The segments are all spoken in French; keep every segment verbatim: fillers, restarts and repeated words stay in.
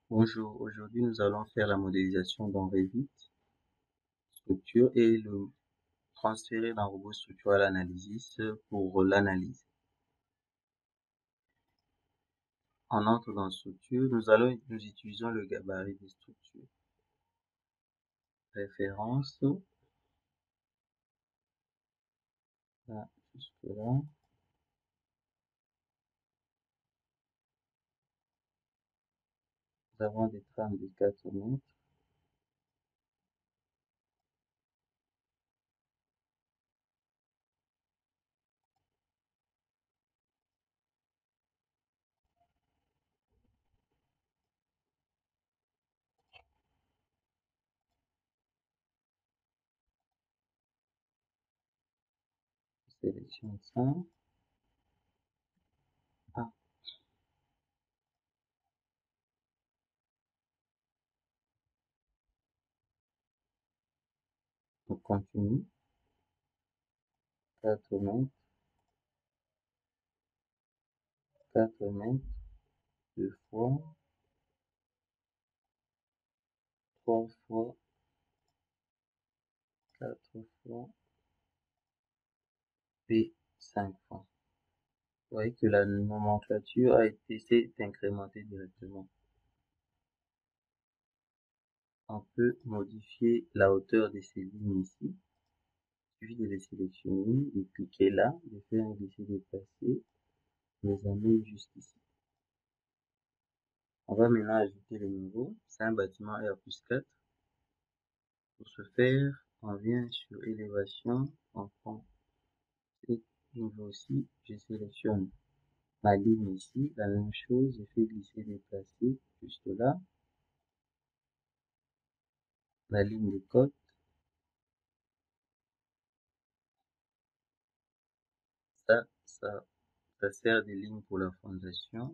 Bonjour, aujourd'hui nous allons faire la modélisation dans Revit, structure et le transférer dans Robot Structural Analysis pour l'analyse. On entre dans structure, nous allons, nous utilisons le gabarit des structures. Référence, là, jusque là. Nous avons des trames de quatre mètres. Je sélectionne ça. Ah, on continue. quatre mètres, quatre mètres, deux fois, trois fois, quatre fois et cinq fois. Vous voyez que la nomenclature a été s'est incrémentée directement. On peut modifier la hauteur de ces lignes ici. Il suffit de les sélectionner, de cliquer là, de faire un glisser-déplacer, les amener juste ici. On va maintenant ajouter le niveau. C'est un bâtiment R plus quatre. Pour ce faire, on vient sur élévation, on prend ce niveau-ci, je sélectionne ma ligne ici, la même chose, je fais glisser-déplacer juste là, la ligne de côte. Ça, ça, ça sert de ligne pour la fondation.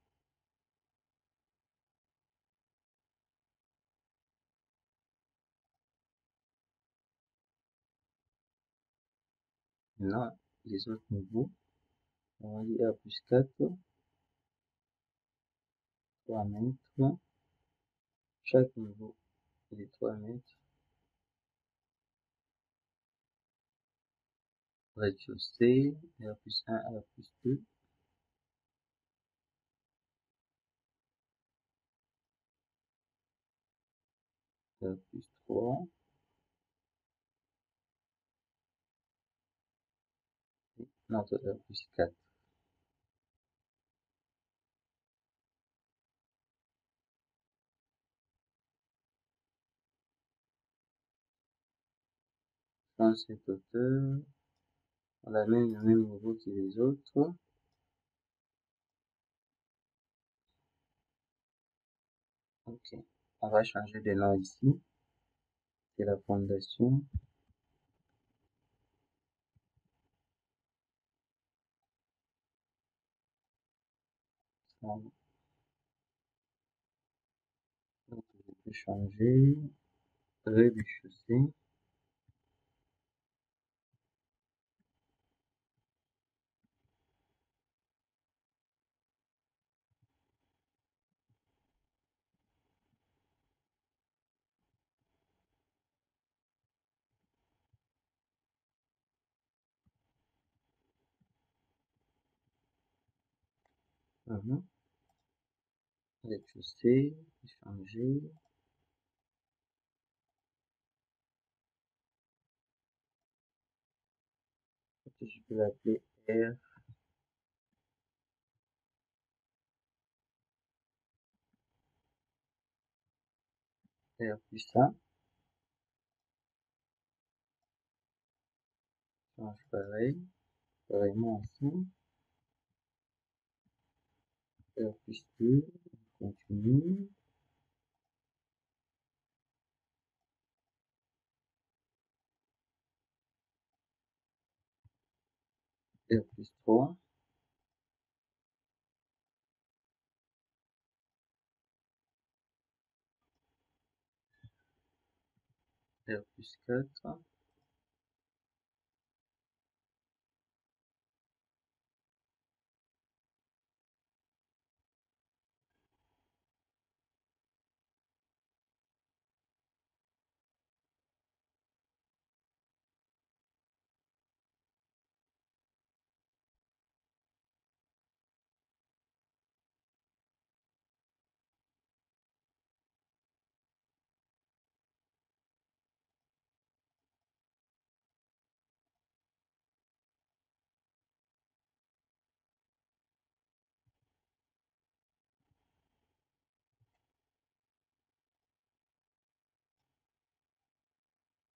Maintenant, les autres niveaux, on va dire R plus quatre, trois mètres, chaque niveau est trois mètres, rez-de-chaussée, R plus un, R plus deux, R plus trois, et notre R plus quatre. Dans cette hauteur, on amène le même niveau que les autres. Ok, on va changer de nom ici, c'est la fondation. Donc, je peux changer, rez-de-chaussée, mhm. Rez-de-chaussée, changer, je peux l'appeler R, R plus un, change pareil, pareillement ici, R plus deux, on continue, R plus trois, R plus quatre,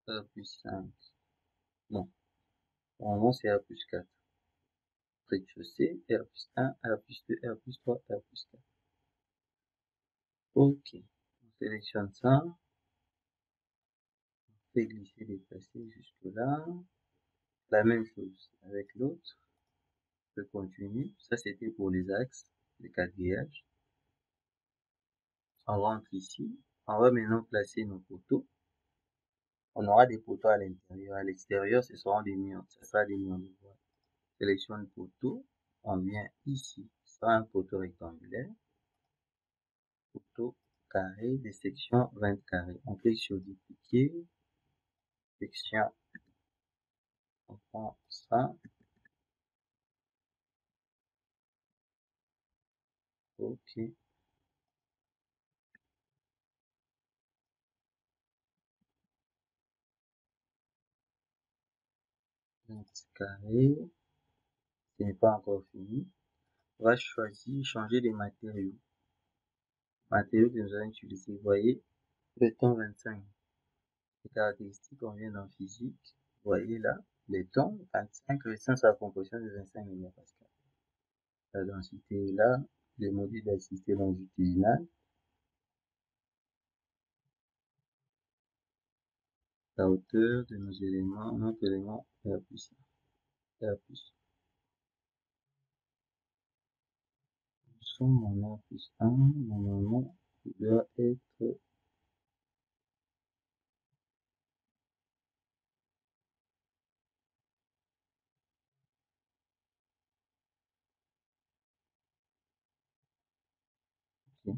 R plus cinq. Non. Normalement, c'est R plus quatre. Rez-de-chaussée, R plus un, R plus deux, R plus trois, R plus quatre. Ok. On sélectionne ça. On fait glisser, déplacer jusque là. La même chose avec l'autre. Je continue. Ça, c'était pour les axes, les quadrillages. On rentre ici. On va maintenant placer nos poteaux. On aura des poteaux à l'intérieur. À l'extérieur, ce seront des murs. Ce sera des murs de bois. Sélectionne poteau. On vient ici. Ce sera un poteau rectangulaire. Poteau carré de section vingt carrés. On clique sur dupliquer. Section. On prend ça. Ok. vingt carrés. Ce n'est pas encore fini. On va choisir, changer les matériaux. Matériaux que nous allons utiliser. Vous voyez, béton vingt-cinq. Les caractéristiques, on vient dans physique. Vous voyez là, béton vingt-cinq, résistance à la compression de vingt-cinq mégapascales. La densité est là, le module d'assisté longitudinal. La hauteur de nos éléments, notre élément R plus un. R plus. Nous sommes en R plus un, normalement, il doit être ok.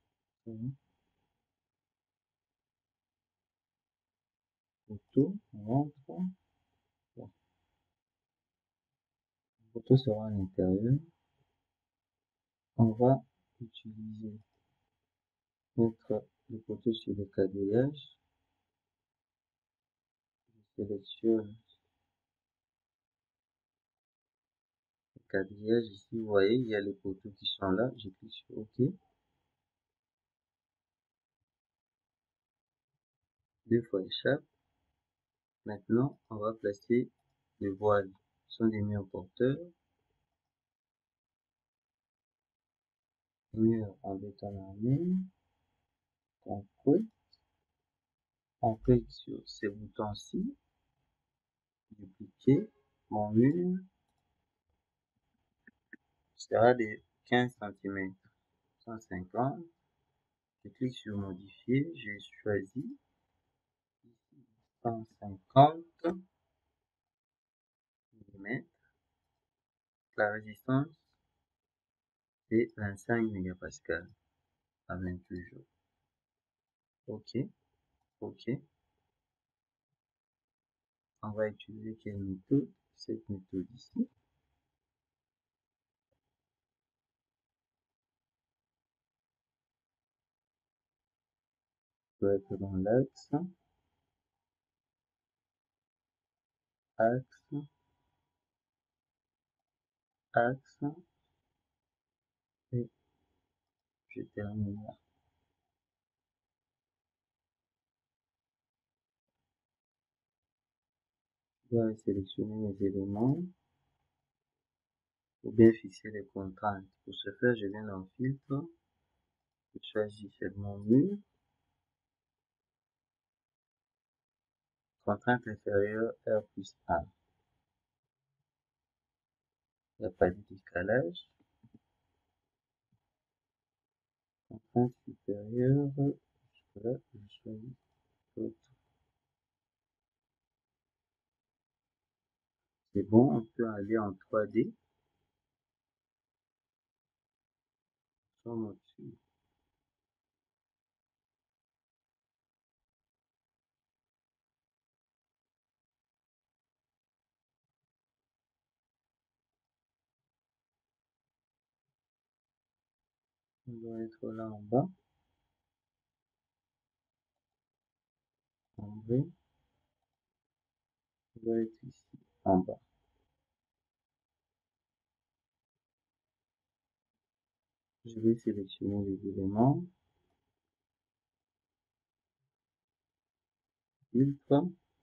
Photo, on rentre. Bon. Le photo sera à l'intérieur. On va utiliser, mettre le poteau sur le quadrillage. Je sélectionne le quadrillage ici. Vous voyez, il y a les poteaux qui sont là. Je clique sur OK. Deux fois échappe. Maintenant, on va placer les voiles. Ce sont des murs porteurs. Murs en béton armé. Construit. On clique sur ces boutons-ci. Dupliquer. Mon mur sera de quinze centimètres. cent cinquante. Je clique sur modifier. Je choisis cent cinquante millimètres. La résistance est vingt-cinq mégapascales à vingt-huit jours. OK. OK. On va utiliser quelle méthode? Cette méthode ici. Je dois être dans l'axe. Axe. Axe. Et je termine là. Je dois sélectionner mes éléments pour bien fixer les contraintes. Pour ce faire, je viens dans filtre. Je choisis segment mur. Contrainte inférieure R plus un. Il n'y a pas de décalage. Contrainte supérieure. Là, je choisis autre. C'est bon, on peut aller en trois D. Sur au-dessus. On doit être là en bas. En vrai. On doit être ici en bas. Je vais sélectionner les éléments. Filtre.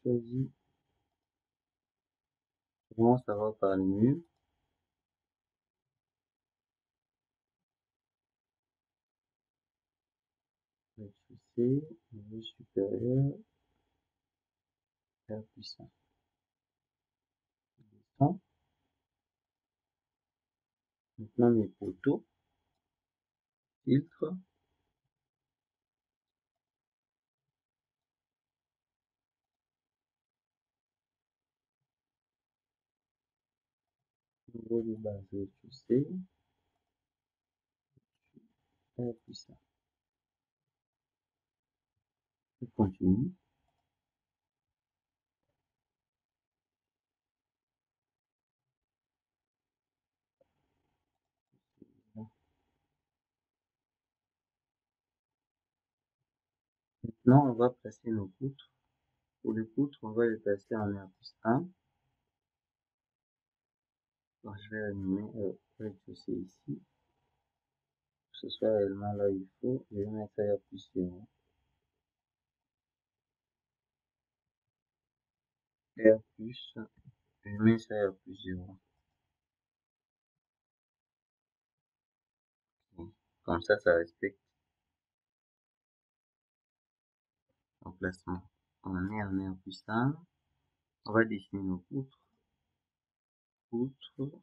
choisi. Comment ça va par le mur? Rez-de-chaussée, niveau supérieur, R plus un. Descends. Maintenant mes poteaux, filtre, niveau de base rez-de-chaussée, R plus un. Je continue. Maintenant, on va placer nos poutres. Pour les poutres, on va les placer en R plus un. Donc, je vais allumer le rez-de-chaussée ici. Que ce soit réellement là où il faut. Je vais mettre R plus zéro. R plus, je mets ça R plus zéro. Comme ça, ça respecte l'emplacement. On est en R plus un. On va dessiner nos poutres. Poutres.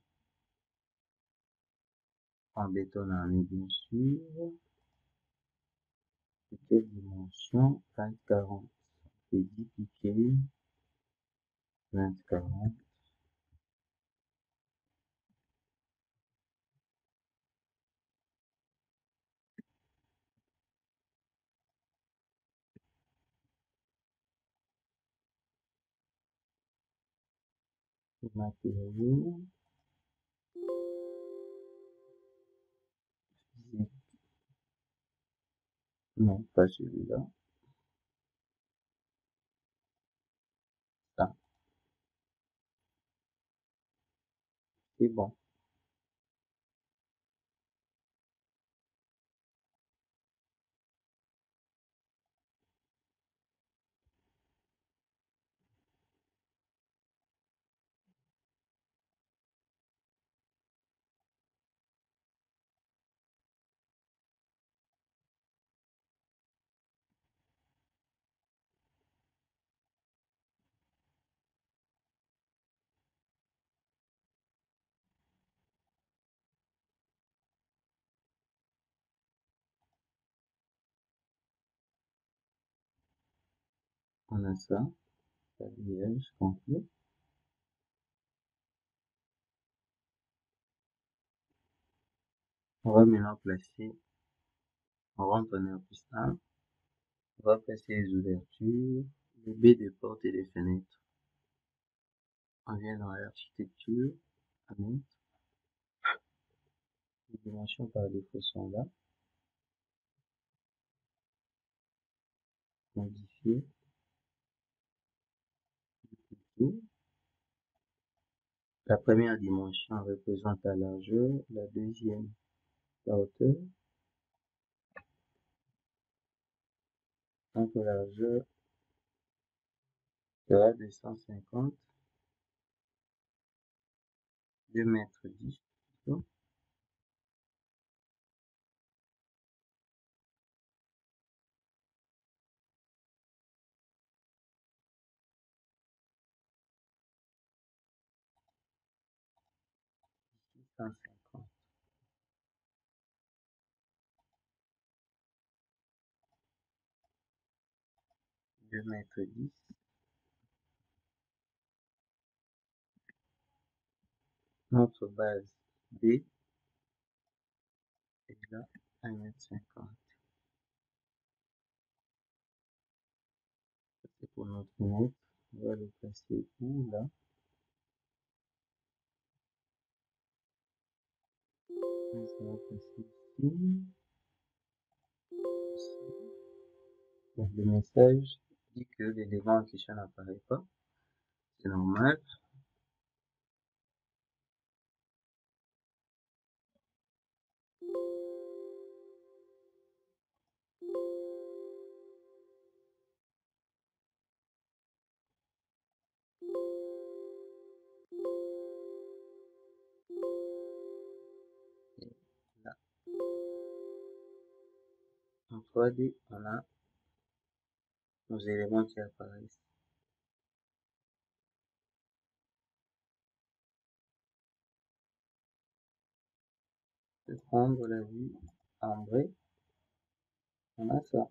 En béton armé, bien sûr. De quelle dimension? vingt quarante. On fait dix piquets. vingt quarante. Matériaux. Physique. Non, pas celui-là. Ça, c'est bon. On a ça. Habillage complet. On va maintenant placer, on rentre en R plus un. On va placer les ouvertures, les baies des portes et des fenêtres. On vient dans l'architecture, fenêtre. Les dimensions par défaut sont là. Modifier. Dupliquer. La première dimension représente la largeur, la deuxième la hauteur. Donc la largeur sera de cent cinquante, deux mètres dix. cent cinquante. deux mètres dix. Notre base B est là, un mètre cinquante. C'est pour notre mètre. On va le placer où là? On va placer ici. Ici. Donc le message dit que l'élément en question n'apparaît pas. C'est normal. En trois D, on a nos éléments qui apparaissent. Je vais prendre la vue en vrai. On a ça.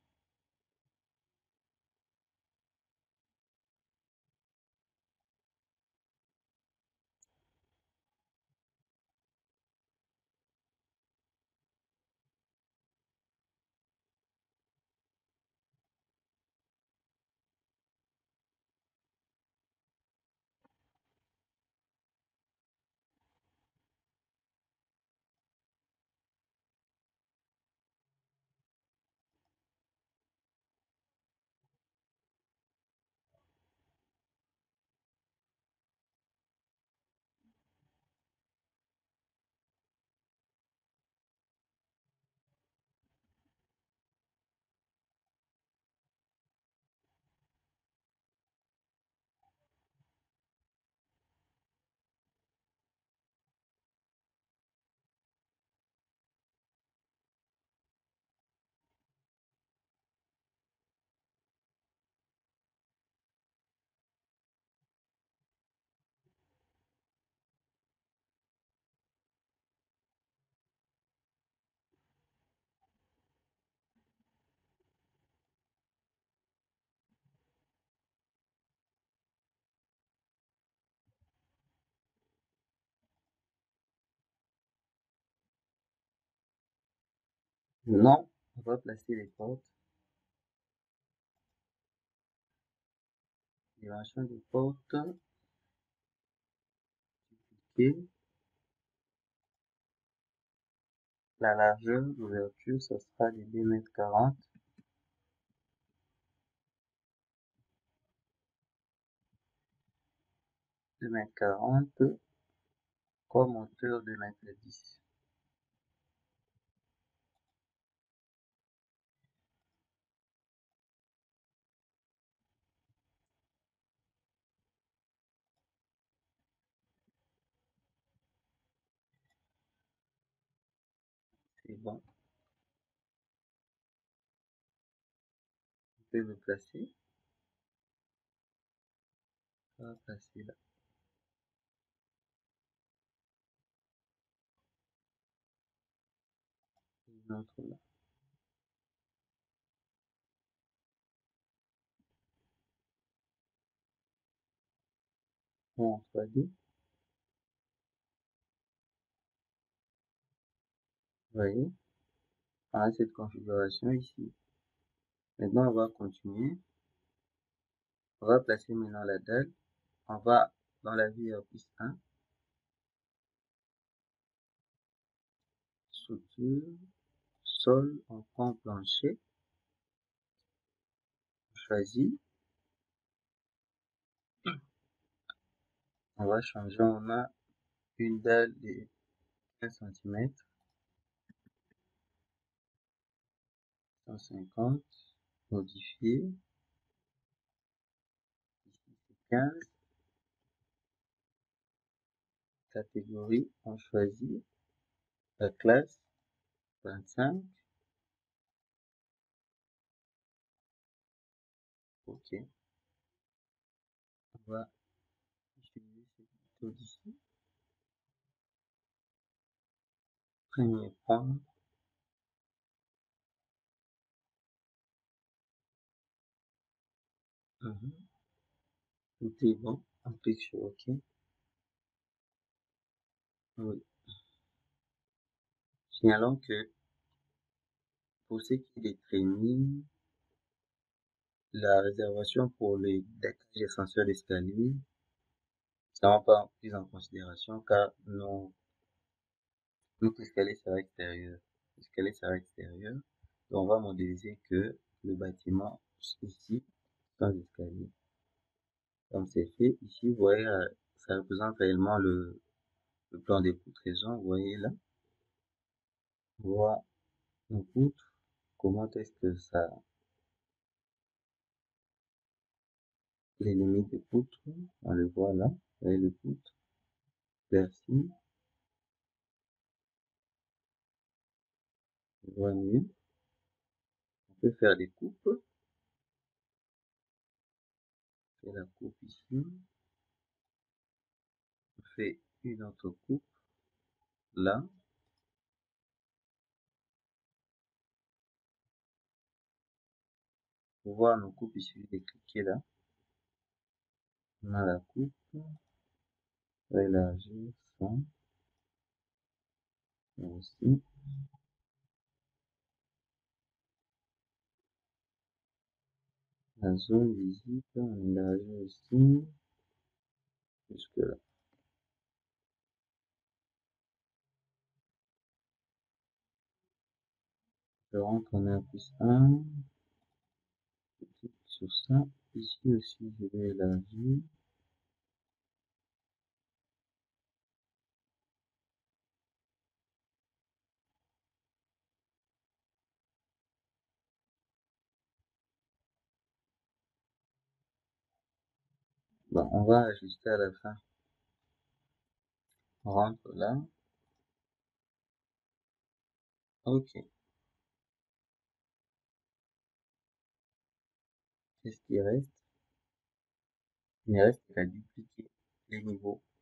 Non, on va placer les portes. Dimension des portes. Dupliquer. La largeur d'ouverture, ça sera de deux mètres quarante. deux mètres quarante. Comme hauteur de deux mètres dix. C'est bon. On peut le placer. On va placer là. Une autre là. Bon, en trois D. Vous voyez, on a cette configuration ici. Maintenant, on va continuer. On va placer maintenant la dalle. On va dans la vue R plus un. Structure. Sol, on prend plancher. On choisit. On va changer. On a une dalle de quinze centimètres. cent cinquante. Modifier. Ici, c'est quinze. Catégorie, on choisit. La classe, vingt-cinq. OK. On va utiliser cette méthode ici. Premier point. Mmh. Tout est bon. On clique sur OK. Oui. Signalons que pour ce qui est des trainings, la réservation pour les décalages ascenseurs d'escalier, ça ne va pas prise en considération car nos, notre escalier sera extérieur. L'escalier sera extérieur. Donc on va modéliser que le bâtiment ici sans escalier. Comme c'est fait, ici, vous voyez, euh, ça représente réellement le, le plan des poutraisons. Vous voyez là, on voit nos poutres, comment est-ce que ça, les limites des poutres, on le voit là, vous voyez les poutres, persil, on voit mieux. peut faire des coupes. On fait la coupe ici. On fait une autre coupe là. Pour voir nos coupes, il suffit de cliquer là. On a la coupe. On va élargir ça. Et aussi. La zone visible, on élargit aussi. Jusque là. Je rentre en un plus un. Je clique sur ça. Ici aussi, je vais élargir. Bon, on va ajuster à la fin. On rentre là. Ok. Qu'est-ce qui reste? Il ne reste qu'à dupliquer les niveaux.